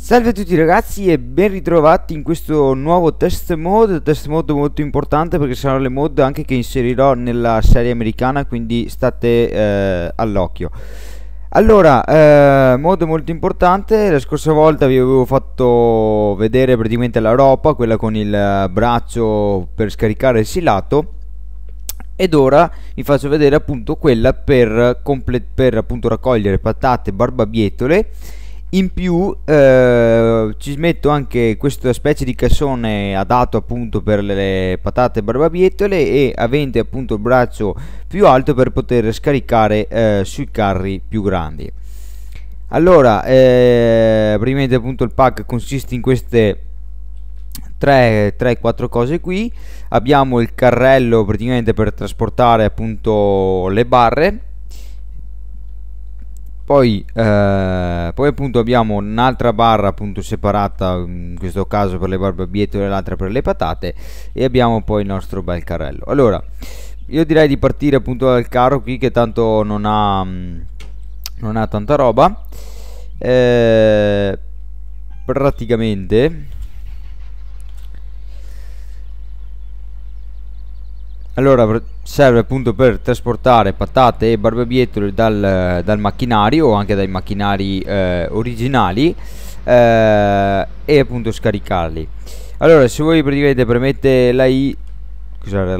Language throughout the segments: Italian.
Salve a tutti ragazzi e ben ritrovati in questo nuovo test mode molto importante, perché saranno le mod anche che inserirò nella serie americana, quindi state all'occhio. Allora, mod molto importante. La scorsa volta vi avevo fatto vedere praticamente la roba, quella con il braccio per scaricare il silato, ed ora vi faccio vedere appunto quella per appunto raccogliere patate barbabietole. In più ci metto anche questa specie di cassone adatto appunto per le patate barbabietole, e avente appunto il braccio più alto per poter scaricare sui carri più grandi. Allora, praticamente appunto il pack consiste in queste 3-4 cose qui. Abbiamo il carrello praticamente per trasportare appunto le barre. Poi appunto abbiamo un'altra barra appunto separata, in questo caso per le barbabietole e l'altra per le patate, e abbiamo poi il nostro bel carrello. Allora, io direi di partire appunto dal carro qui, che tanto non ha tanta roba. Praticamente, allora, serve appunto per trasportare patate e barbabietole dal macchinario, o anche dai macchinari originali, e appunto scaricarli. Allora, se voi praticamente premete la I, cos'era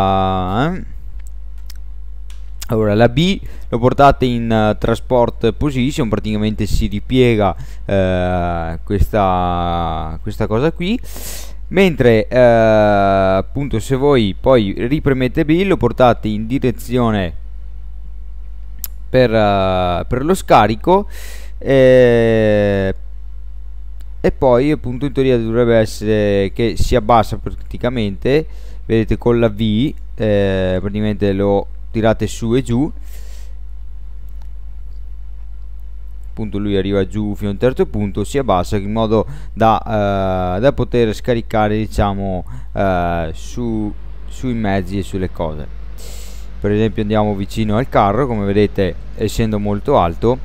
allora la B, lo portate in transport position, praticamente si ripiega questa cosa qui. Mentre appunto se voi poi ripremete B, lo portate in direzione per lo scarico, e poi appunto in teoria dovrebbe essere che si abbassa praticamente, vedete, con la V praticamente lo tirate su e giù, appunto lui arriva giù fino a un certo punto, si abbassa in modo da poter scaricare, diciamo, sui mezzi e sulle cose. Per esempio andiamo vicino al carro, come vedete, essendo molto alto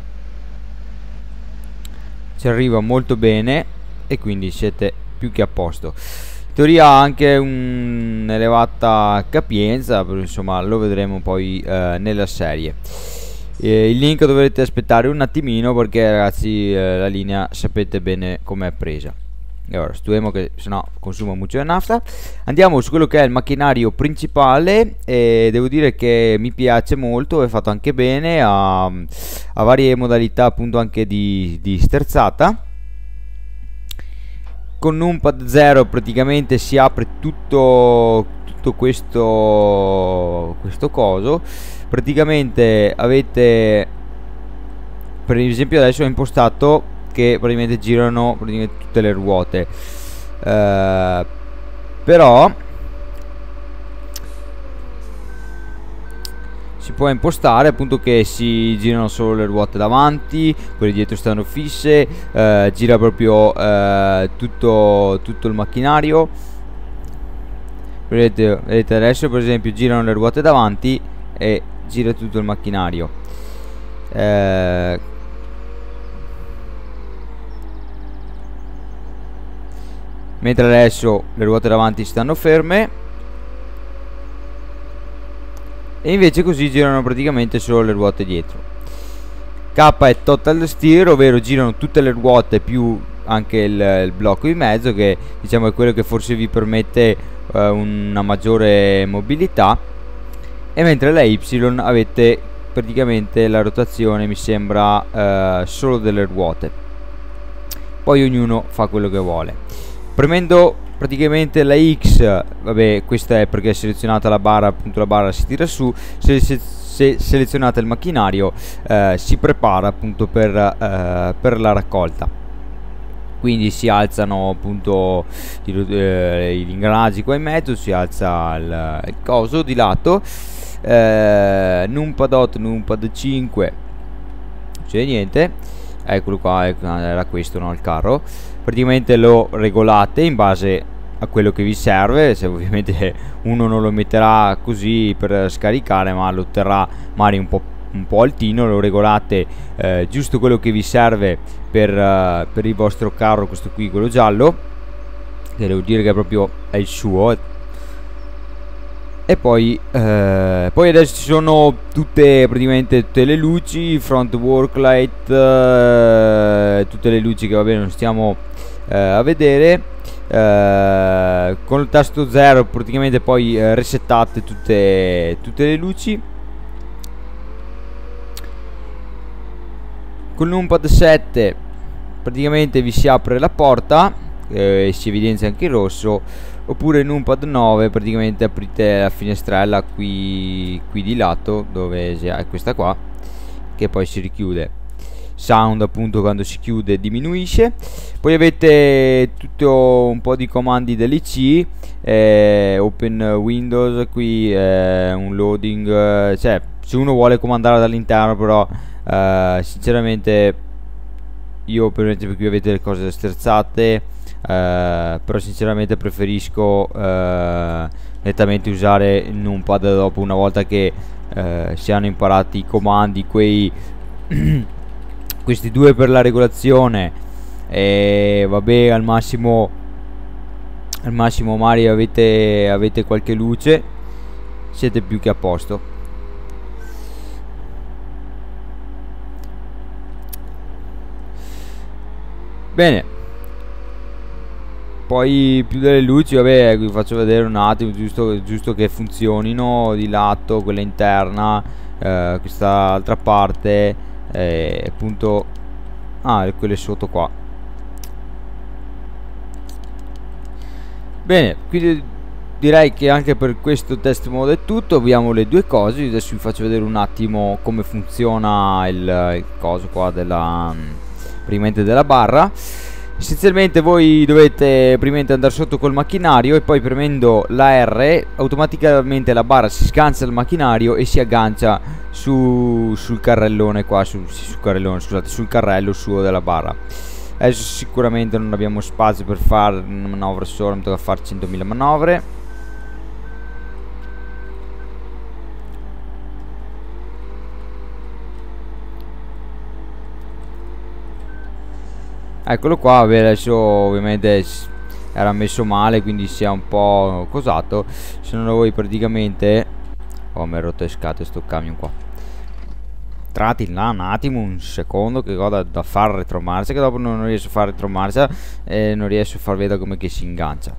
ci arriva molto bene, e quindi siete più che a posto. In teoria ha anche un'elevata capienza, però insomma lo vedremo poi nella serie. Il link dovrete aspettare un attimino, perché ragazzi la linea sapete bene com'è presa. E ora studiamo, che sennò consuma molto nafta. Andiamo su quello che è il macchinario principale, e devo dire che mi piace molto, è fatto anche bene, ha varie modalità appunto anche di sterzata. Con numpad 0 praticamente si apre tutto questo coso. Praticamente avete, per esempio adesso ho impostato che praticamente girano tutte le ruote, però si può impostare appunto che si girano solo le ruote davanti, quelle dietro stanno fisse, gira proprio tutto il macchinario. Vedete adesso per esempio girano le ruote davanti e gira tutto il macchinario. Mentre adesso le ruote davanti stanno ferme, e invece così girano praticamente solo le ruote dietro. K è total steer, ovvero girano tutte le ruote più anche il blocco in mezzo, che diciamo è quello che forse vi permette una maggiore mobilità. E mentre la Y avete praticamente la rotazione, mi sembra, solo delle ruote. Poi ognuno fa quello che vuole. Premendo praticamente la X, vabbè, questa è perché è selezionata la barra, appunto la barra si tira su. Se selezionate il macchinario si prepara appunto per la raccolta. Quindi si alzano appunto gli ingranaggi qua in mezzo, si alza il coso di lato. Numpad 8, numpad 5, non c'è niente. Eccolo qua, era questo, no, il carro. Praticamente lo regolate in base a quello che vi serve. Se ovviamente uno non lo metterà così per scaricare, ma lo terrà magari un po' un po' altino, lo regolate giusto quello che vi serve per il vostro carro, questo qui, quello giallo, che devo dire che proprio è il suo. E poi adesso ci sono praticamente tutte le luci, front work light, tutte le luci che va bene non stiamo a vedere. Con il tasto 0 praticamente poi resettate tutte le luci. Con il numpad 7 praticamente vi si apre la porta e si evidenzia anche il rosso, oppure il numpad 9 praticamente aprite la finestrella qui di lato, dove è questa qua, che poi si richiude. Sound appunto quando si chiude diminuisce. Poi avete tutto un po' di comandi dell'IC, open windows qui, un loading, cioè se uno vuole comandare dall'interno, però sinceramente io per esempio qui avete le cose sterzate, però sinceramente preferisco nettamente usare il numpad dopo, una volta che si hanno imparati i comandi, questi due per la regolazione, e vabbè al massimo magari avete qualche luce, siete più che a posto. Bene, poi più delle luci, vabbè, vi faccio vedere un attimo, giusto che funzionino di lato, quella interna, questa altra parte, appunto, quelle sotto qua. Bene, quindi direi che anche per questo test mode è tutto. Abbiamo le due cose. Adesso vi faccio vedere un attimo come funziona il coso qua praticamente della barra. Essenzialmente voi dovete praticamente andare sotto col macchinario e poi premendo la R automaticamente la barra si sgancia dal macchinario e si aggancia sul carrellone qua, sul carrello suo della barra. Adesso sicuramente non abbiamo spazio per fare una manovra sola, mi tocca fare 100.000 manovre. Eccolo qua, vabbè, adesso ovviamente era messo male, quindi si è un po' cosato. Se non lo vuoi praticamente... Oh, mi è rotto le scatole sto camion qua. Tratti là un attimo, un secondo, che ho da fare retromarcia, che dopo non riesco a fare retromarcia e non riesco a far vedere come che si ingancia.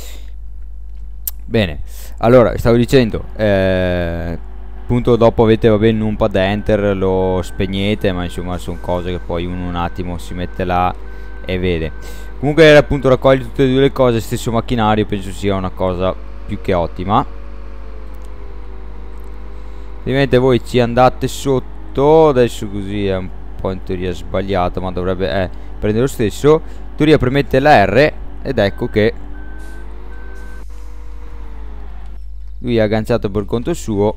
Bene, allora, stavo dicendo... appunto dopo avete, vabbè, il numpad enter, lo spegnete, ma insomma sono cose che poi uno un attimo si mette là e vede. Comunque appunto raccoglie tutte e due le cose, stesso macchinario, penso sia una cosa più che ottima. Ovviamente voi ci andate sotto, adesso così è un po' in teoria sbagliato, ma dovrebbe prendere lo stesso. In teoria premette la R ed ecco che lui è agganciato per conto suo.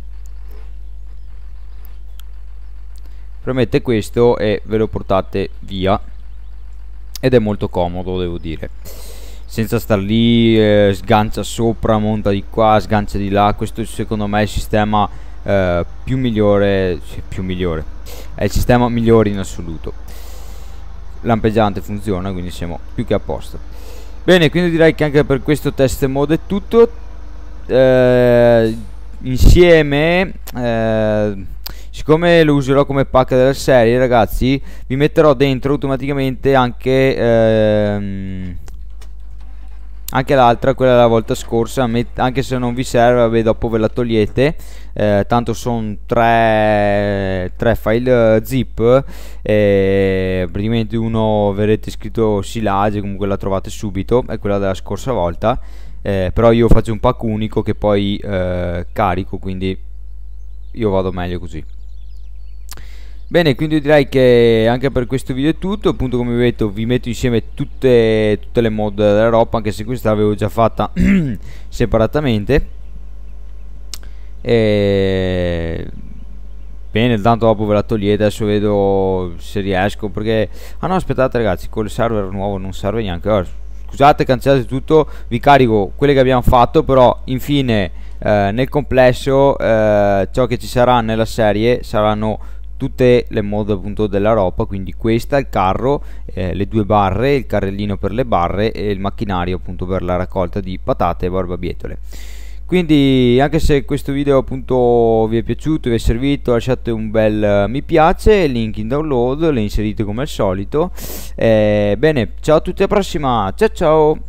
Premette questo e ve lo portate via ed è molto comodo, devo dire, senza star lì, sgancia sopra, monta di qua, sgancia di là. Questo secondo me è il sistema più migliore, è il sistema migliore in assoluto. Lampeggiante funziona, quindi siamo più che a posto. Bene, quindi direi che anche per questo test mode è tutto. Insieme, siccome lo userò come pack della serie, ragazzi, vi metterò dentro automaticamente anche l'altra, quella della volta scorsa, anche se non vi serve, vabbè, dopo ve la togliete, tanto sono tre file zip, praticamente uno vedrete scritto silage, comunque la trovate subito, è quella della scorsa volta, però io faccio un pack unico che poi carico, quindi io vado meglio così. Bene, quindi direi che anche per questo video è tutto. Appunto, come vi ho detto, vi metto insieme tutte le mod della roba, anche se questa l'avevo già fatta separatamente. Bene, tanto dopo ve la togliete. Adesso vedo se riesco, perché... Ah no, aspettate ragazzi, con il server nuovo non serve neanche. Allora, scusate, cancellate tutto, vi carico quelle che abbiamo fatto, però infine nel complesso ciò che ci sarà nella serie saranno tutte le mode appunto della roba, quindi questa, il carro, le due barre, il carrellino per le barre e il macchinario appunto per la raccolta di patate e barbabietole. Quindi anche se questo video appunto vi è piaciuto, vi è servito, lasciate un bel mi piace, link in download, le inserite come al solito. Bene, ciao a tutti, alla prossima, ciao ciao!